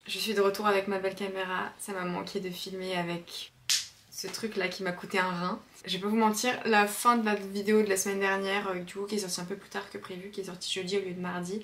Je suis de retour avec ma belle caméra, ça m'a manqué de filmer avec ce truc là qui m'a coûté un rein. Je vais pas vous mentir, la fin de la vidéo de la semaine dernière, du coup qui est sortie un peu plus tard que prévu, qui est sortie jeudi au lieu de mardi,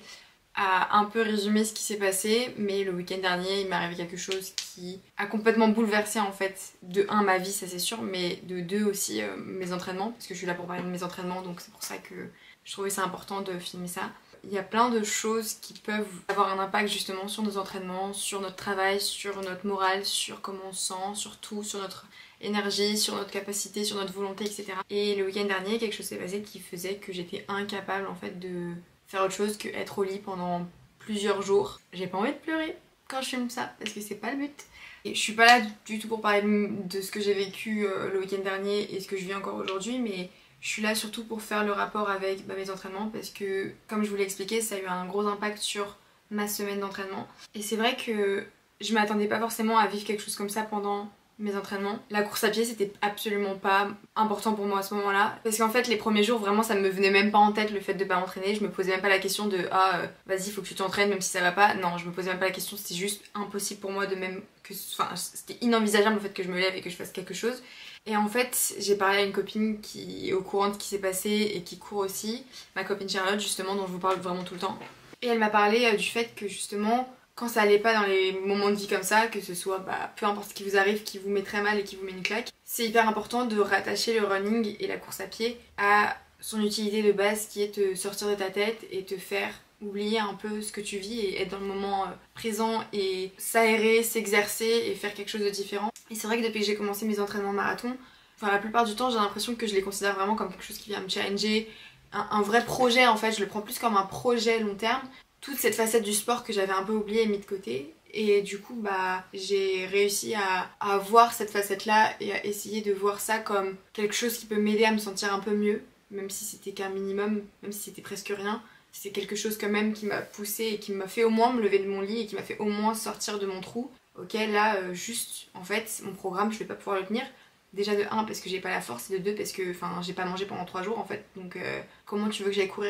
a un peu résumé ce qui s'est passé, mais le week-end dernier il m'est arrivé quelque chose qui a complètement bouleversé en fait, de un ma vie ça c'est sûr, mais de deux aussi mes entraînements, parce que je suis là pour parler de mes entraînements donc c'est pour ça que je trouvais ça important de filmer ça. Il y a plein de choses qui peuvent avoir un impact justement sur nos entraînements, sur notre travail, sur notre morale, sur comment on se sent, sur tout, sur notre énergie, sur notre capacité, sur notre volonté, etc. Et le week-end dernier, quelque chose s'est passé qui faisait que j'étais incapable en fait de faire autre chose que être au lit pendant plusieurs jours. J'ai pas envie de pleurer quand je filme ça, parce que c'est pas le but. Et je suis pas là du tout pour parler de ce que j'ai vécu le week-end dernier et ce que je vis encore aujourd'hui, mais je suis là surtout pour faire le rapport avec mes entraînements parce que, comme je vous l'ai expliqué, ça a eu un gros impact sur ma semaine d'entraînement. Et c'est vrai que je m'attendais pas forcément à vivre quelque chose comme ça pendant mes entraînements. La course à pied, c'était absolument pas important pour moi à ce moment-là. Parce qu'en fait, les premiers jours, vraiment, ça me venait même pas en tête le fait de pas m'entraîner. Je me posais même pas la question de vas-y, faut que tu t'entraînes même si ça va pas. Non, je me posais même pas la question, c'était juste impossible pour moi de même que. Enfin, c'était inenvisageable le fait que je me lève et que je fasse quelque chose. Et en fait, j'ai parlé à une copine qui est au courant de ce qui s'est passé et qui court aussi, ma copine Charlotte justement, dont je vous parle vraiment tout le temps. Et elle m'a parlé du fait que justement, quand ça allait pas dans les moments de vie comme ça, que ce soit peu importe ce qui vous arrive, qui vous met très mal et qui vous met une claque, c'est hyper important de rattacher le running et la course à pied à son utilité de base qui est de sortir de ta tête et te faire oublier un peu ce que tu vis et être dans le moment présent et s'aérer, s'exercer et faire quelque chose de différent. Et c'est vrai que depuis que j'ai commencé mes entraînements marathon, enfin la plupart du temps j'ai l'impression que je les considère vraiment comme quelque chose qui vient me challenger, un vrai projet en fait, je le prends plus comme un projet long terme. Toute cette facette du sport que j'avais un peu oubliée et mis de côté. Et du coup, j'ai réussi à voir cette facette-là et à essayer de voir ça comme quelque chose qui peut m'aider à me sentir un peu mieux, même si c'était qu'un minimum, même si c'était presque rien. C'est quelque chose quand même qui m'a poussée et qui m'a fait au moins me lever de mon lit et qui m'a fait au moins sortir de mon trou. Ok, là, juste, en fait, mon programme, je vais pas pouvoir le tenir. Déjà de 1 parce que j'ai pas la force et de 2 parce que j'ai pas mangé pendant 3 jours en fait. Donc comment tu veux que j'aille courir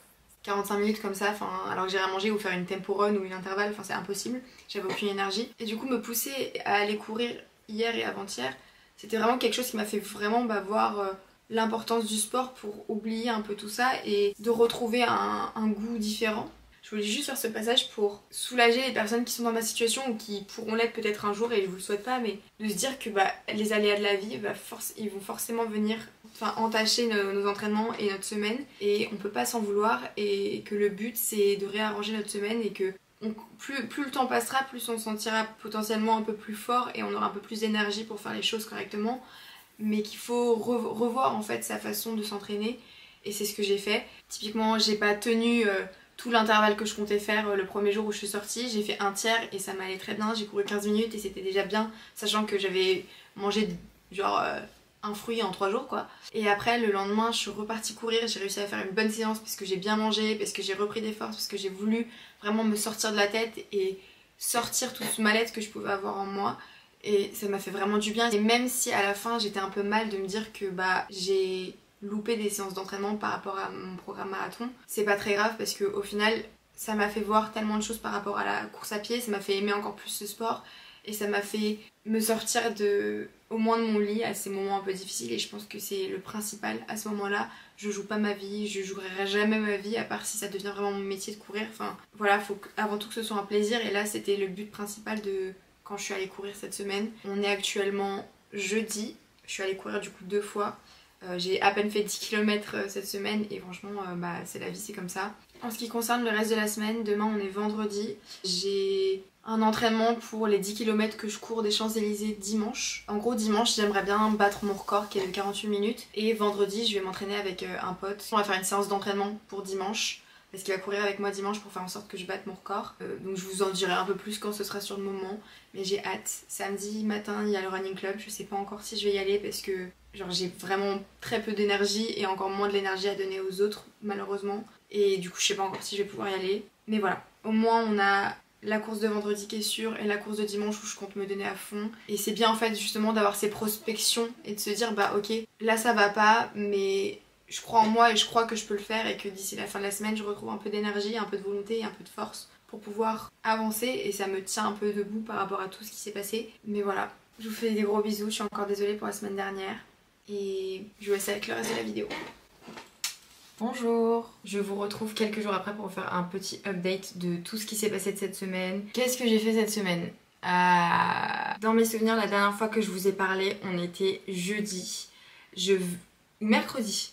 45 minutes comme ça, alors que j'ai rien mangé ou faire une tempo run ou une intervalle, c'est impossible, j'avais aucune énergie. Et du coup me pousser à aller courir hier et avant-hier, c'était vraiment quelque chose qui m'a fait vraiment voir l'importance du sport pour oublier un peu tout ça et de retrouver un goût différent. Je voulais juste faire ce passage pour soulager les personnes qui sont dans ma situation ou qui pourront l'être peut-être un jour et je vous le souhaite pas, mais de se dire que les aléas de la vie, ils vont forcément venir entacher nos entraînements et notre semaine et on peut pas s'en vouloir et que le but c'est de réarranger notre semaine et que plus le temps passera, plus on se sentira potentiellement un peu plus fort et on aura un peu plus d'énergie pour faire les choses correctement, mais qu'il faut revoir en fait sa façon de s'entraîner et c'est ce que j'ai fait. Typiquement j'ai pas tenu tout l'intervalle que je comptais faire le premier jour où je suis sortie, j'ai fait un tiers et ça m'allait très bien, j'ai couru 15 minutes et c'était déjà bien, sachant que j'avais mangé genre un fruit en 3 jours quoi. Et après le lendemain je suis repartie courir, j'ai réussi à faire une bonne séance parce que j'ai bien mangé, parce que j'ai repris des forces, parce que j'ai voulu vraiment me sortir de la tête et sortir tout ce mal-être que je pouvais avoir en moi. Et ça m'a fait vraiment du bien. Et même si à la fin j'étais un peu mal de me dire que j'ai loupé des séances d'entraînement par rapport à mon programme marathon, c'est pas très grave parce qu'au final ça m'a fait voir tellement de choses par rapport à la course à pied, ça m'a fait aimer encore plus ce sport et ça m'a fait me sortir au moins de mon lit à ces moments un peu difficiles et je pense que c'est le principal à ce moment-là. Je joue pas ma vie, je jouerai jamais ma vie à part si ça devient vraiment mon métier de courir. Voilà, faut avant tout que ce soit un plaisir et là c'était le but principal de quand je suis allée courir cette semaine. On est actuellement jeudi, je suis allée courir du coup 2 fois. J'ai à peine fait 10 km cette semaine et franchement c'est la vie, c'est comme ça. En ce qui concerne le reste de la semaine, demain on est vendredi, j'ai un entraînement pour les 10 km que je cours des Champs-Élysées dimanche. En gros dimanche j'aimerais bien battre mon record qui est de 48 minutes et vendredi je vais m'entraîner avec un pote. On va faire une séance d'entraînement pour dimanche parce qu'il va courir avec moi dimanche pour faire en sorte que je batte mon record. Donc je vous en dirai un peu plus quand ce sera sur le moment, mais j'ai hâte. Samedi matin il y a le running club, je sais pas encore si je vais y aller parce que j'ai vraiment très peu d'énergie et encore moins de l'énergie à donner aux autres malheureusement. Et du coup je sais pas encore si je vais pouvoir y aller. Mais voilà, au moins on a la course de vendredi qui est sûre et la course de dimanche où je compte me donner à fond. Et c'est bien en fait justement d'avoir ces prospections et de se dire ok, là ça va pas mais je crois en moi et je crois que je peux le faire et que d'ici la fin de la semaine je retrouve un peu d'énergie, un peu de volonté et un peu de force pour pouvoir avancer et ça me tient un peu debout par rapport à tout ce qui s'est passé. Mais voilà, je vous fais des gros bisous, je suis encore désolée pour la semaine dernière et je vous laisse avec le reste de la vidéo. Bonjour, je vous retrouve quelques jours après pour vous faire un petit update de tout ce qui s'est passé de cette semaine. Qu'est-ce que j'ai fait cette semaine? Dans mes souvenirs, la dernière fois que je vous ai parlé, on était jeudi. Mercredi.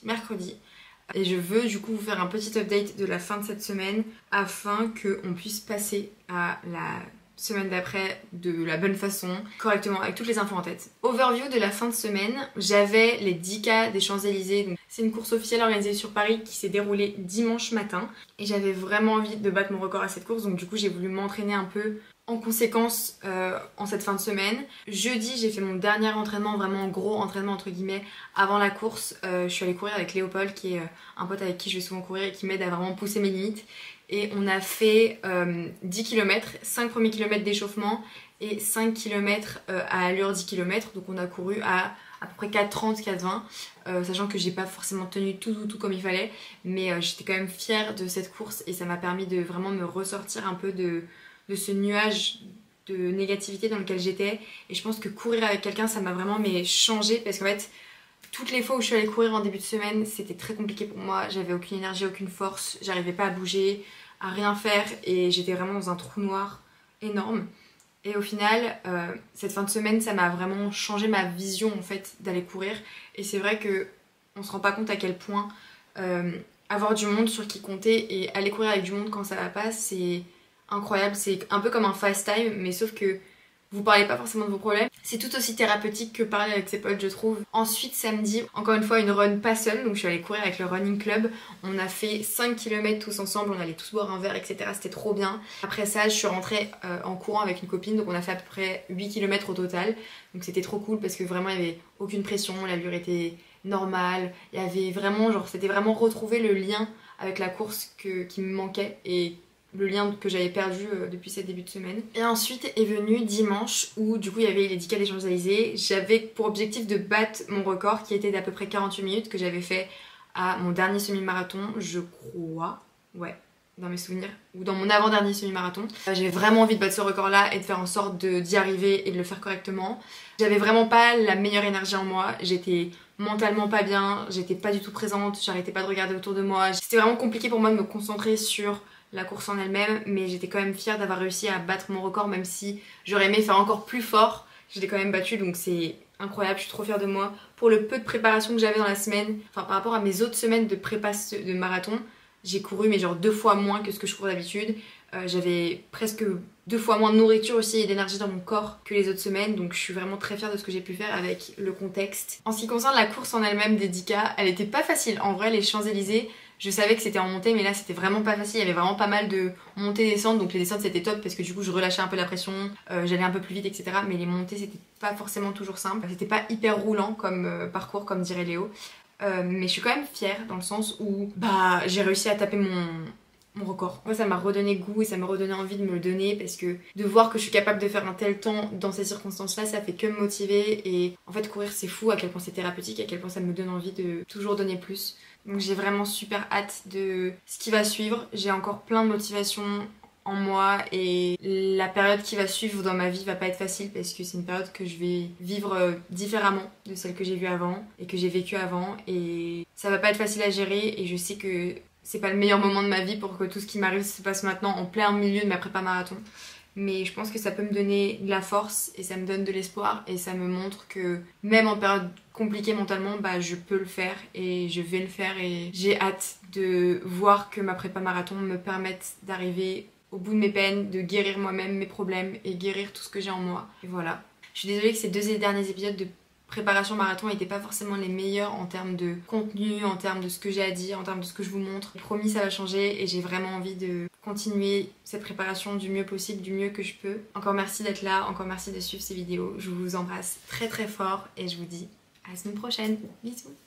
Et je veux du coup vous faire un petit update de la fin de cette semaine afin qu'on puisse passer à la semaine d'après de la bonne façon, correctement, avec toutes les infos en tête. Overview de la fin de semaine, j'avais les 10K des Champs-Élysées. C'est une course officielle organisée sur Paris qui s'est déroulée dimanche matin. Et j'avais vraiment envie de battre mon record à cette course, donc du coup j'ai voulu m'entraîner un peu en conséquence en cette fin de semaine. Jeudi, j'ai fait mon dernier entraînement, vraiment gros entraînement entre guillemets, avant la course. Je suis allée courir avec Léopold, qui est un pote avec qui je vais souvent courir et qui m'aide à vraiment pousser mes limites. Et on a fait 10 km, 5 premiers kilomètres d'échauffement et 5 km à allure 10 km. Donc on a couru à peu près 4,30, 4,20, sachant que j'ai pas forcément tenu tout comme il fallait. Mais j'étais quand même fière de cette course et ça m'a permis de vraiment me ressortir un peu de ce nuage de négativité dans lequel j'étais. Et je pense que courir avec quelqu'un, ça m'a vraiment changé parce qu'en fait, toutes les fois où je suis allée courir en début de semaine, c'était très compliqué pour moi. J'avais aucune énergie, aucune force, j'arrivais pas à bouger, à rien faire et j'étais vraiment dans un trou noir énorme. Et au final, cette fin de semaine, ça m'a vraiment changé ma vision en fait d'aller courir. Et c'est vrai que on se rend pas compte à quel point avoir du monde sur qui compter et aller courir avec du monde quand ça va pas, c'est incroyable. C'est un peu comme un fast time, mais sauf que vous parlez pas forcément de vos problèmes. C'est tout aussi thérapeutique que parler avec ses potes, je trouve. Ensuite, samedi, encore une fois, une run pas seule. Donc je suis allée courir avec le running club. On a fait 5 km tous ensemble, on allait tous boire un verre, etc. C'était trop bien. Après ça, je suis rentrée en courant avec une copine. Donc on a fait à peu près 8 km au total. Donc c'était trop cool parce que vraiment, il n'y avait aucune pression. L'allure était normale. Il y avait vraiment, c'était vraiment retrouver le lien avec la course qui me manquait. Et le lien que j'avais perdu depuis ce début de semaine. Et ensuite est venu dimanche où du coup il y avait les 10K des Champs-Élysées. J'avais pour objectif de battre mon record qui était d'à peu près 48 minutes que j'avais fait à mon dernier semi-marathon, je crois. Ouais, dans mes souvenirs. Ou dans mon avant-dernier semi-marathon. J'avais vraiment envie de battre ce record là et de faire en sorte d'y arriver et de le faire correctement. J'avais vraiment pas la meilleure énergie en moi. J'étais mentalement pas bien, j'étais pas du tout présente, j'arrêtais pas de regarder autour de moi. C'était vraiment compliqué pour moi de me concentrer sur la course en elle-même, mais j'étais quand même fière d'avoir réussi à battre mon record, même si j'aurais aimé faire encore plus fort. Je l'ai quand même battu, donc c'est incroyable, je suis trop fière de moi. Pour le peu de préparation que j'avais dans la semaine, enfin par rapport à mes autres semaines de prépa de marathon, j'ai couru mais genre 2 fois moins que ce que je cours d'habitude. J'avais presque 2 fois moins de nourriture aussi et d'énergie dans mon corps que les autres semaines, donc je suis vraiment très fière de ce que j'ai pu faire avec le contexte. En ce qui concerne la course en elle-même des 10K, elle était pas facile. En vrai, les Champs-Élysées, je savais que c'était en montée, mais là c'était vraiment pas facile. Il y avait vraiment pas mal de montées et descentes, donc les descentes c'était top parce que du coup je relâchais un peu la pression, j'allais un peu plus vite, etc. Mais les montées c'était pas forcément toujours simple. C'était pas hyper roulant comme parcours, comme dirait Léo. Mais je suis quand même fière dans le sens où j'ai réussi à taper mon record. Moi ça m'a redonné goût et ça m'a redonné envie de me le donner parce que de voir que je suis capable de faire un tel temps dans ces circonstances là, ça fait que me motiver. Et en fait courir c'est fou à quel point c'est thérapeutique, à quel point ça me donne envie de toujours donner plus. Donc j'ai vraiment super hâte de ce qui va suivre. J'ai encore plein de motivation en moi et la période qui va suivre dans ma vie va pas être facile parce que c'est une période que je vais vivre différemment de celle que j'ai vue avant et que j'ai vécue avant, et ça va pas être facile à gérer et je sais que c'est pas le meilleur moment de ma vie pour que tout ce qui m'arrive se passe maintenant en plein milieu de ma prépa marathon. Mais je pense que ça peut me donner de la force et ça me donne de l'espoir et ça me montre que même en période compliquée mentalement, je peux le faire et je vais le faire, et j'ai hâte de voir que ma prépa marathon me permette d'arriver au bout de mes peines, de guérir moi-même mes problèmes et guérir tout ce que j'ai en moi. Et voilà. Je suis désolée que ces 2 derniers épisodes de préparation marathon n'étaient pas forcément les meilleurs en termes de contenu, en termes de ce que j'ai à dire, en termes de ce que je vous montre. Promis, ça va changer et j'ai vraiment envie de continuer cette préparation du mieux possible, du mieux que je peux. Encore merci d'être là, encore merci de suivre ces vidéos. Je vous embrasse très très fort et je vous dis à la semaine prochaine. Bisous.